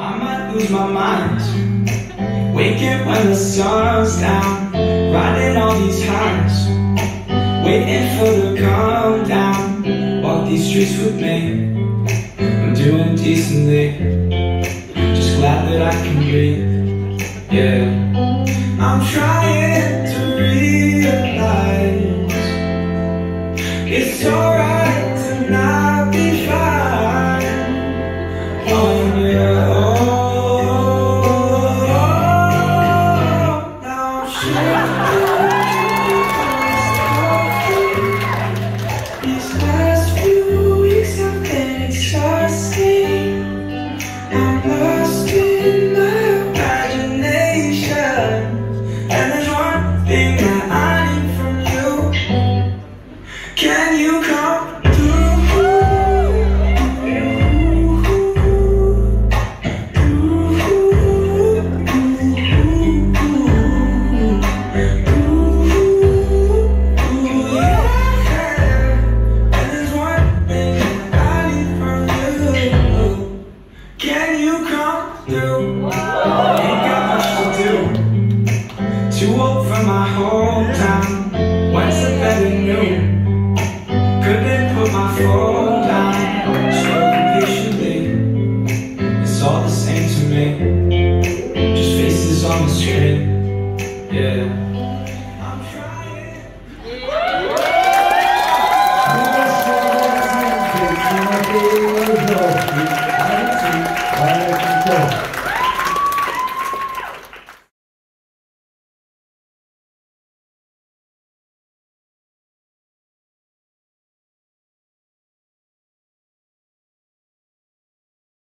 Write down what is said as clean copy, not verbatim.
I might lose my mind, waking when the sun's down, riding all these highs, waiting for the calm down. Walk these streets with me, I'm doing decently, just glad that I can breathe. Yeah, I'm trying to realize it's alright to not be fine. Oh yeah, now I'm sure these last few weeks have been exhausting. I'm lost in my imagination, and there's one thing that I need from you. Can you come through? Ain't got much to do, too old for my hometown, went to bed at noon, couldn't put my phone down, struggling patiently, it's all the same to me, just faces on the screen, yeah, I'm trying.